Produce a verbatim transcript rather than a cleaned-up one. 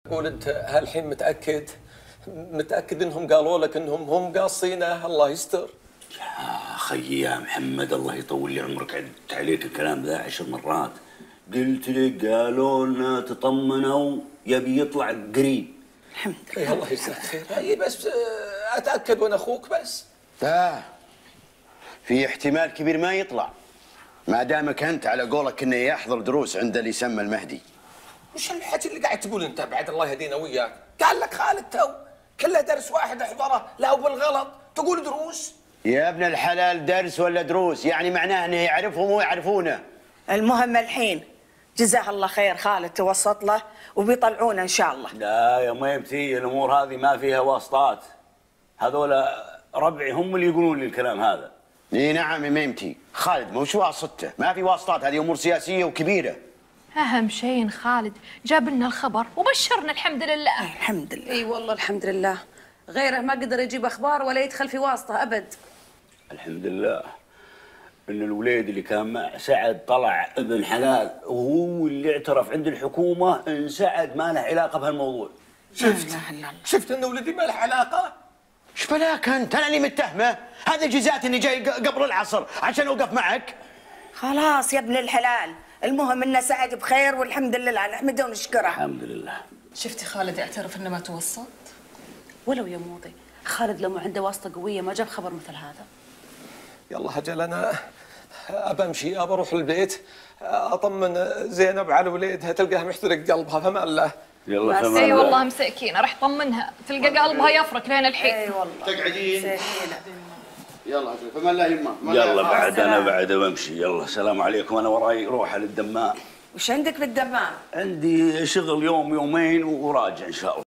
قول انت هالحين متاكد متاكد انهم قالوا لك انهم هم قاصينه؟ الله يستر. يا خيي يا محمد الله يطول لي عمرك، عدت عليك الكلام ذا عشر مرات. قلت لك قالوا لنا تطمنوا يبي يطلع قريب. الحمد لله. الله يجزاك خير. هي بس اتاكد وانا اخوك بس. لا في احتمال كبير ما يطلع ما دامك انت على قولك انه يحضر دروس عند اللي يسمى المهدي. وش الحكي اللي قاعد تقول انت بعد الله يهدينا وياك؟ قال لك خالد تو كله درس واحد احضره، لا بالغلط تقول دروس. يا ابن الحلال درس ولا دروس يعني معناه انه يعرفهم ويعرفونه. المهم الحين جزاه الله خير خالد توسط له وبيطلعونا ان شاء الله. لا يا ميمتي الامور هذه ما فيها واسطات، هذول ربعي هم اللي يقولون لي الكلام هذا. اي نعم يا ميمتي، خالد مش واسطته، ما في واسطات، هذه امور سياسيه وكبيره. اهم شيء خالد جاب لنا الخبر وبشرنا الحمد لله. أي الحمد لله. اي والله الحمد لله، غيره ما قدر يجيب اخبار ولا يدخل في واسطه ابد. الحمد لله ان الوليد اللي كان مع سعد طلع ابن حلال، وهو اللي اعترف عند الحكومه ان سعد ما له علاقه بهالموضوع. شفت شفت ان ولدي ما له علاقه؟ ايش بلاك انت؟ انا اللي متهمه، هذا جزات اني جاي قبل العصر عشان اوقف معك. خلاص يا ابن الحلال، المهم ان سعد بخير والحمد لله، نحمده ونشكره. الحمد لله. شفتي خالد يعترف انه ما توسط؟ ولو يا موضي خالد لو ما عنده واسطه قويه ما جاب خبر مثل هذا. يلا هجل انا ابى امشي، ابى اروح البيت اطمن زينب على وليدها، تلقاها محترق قلبها فما الله. يلا فما اي والله مساكينه، راح طمنها تلقى قلبها يفرك لين الحين. اي والله تقعدين مساكينه. يلا فما الله يما. يلا بعد انا بعد بمشي. يلا السلام عليكم، انا وراي روحه للدمام. وش عندك بالدمام؟ عندي شغل يوم يومين وراجع ان شاء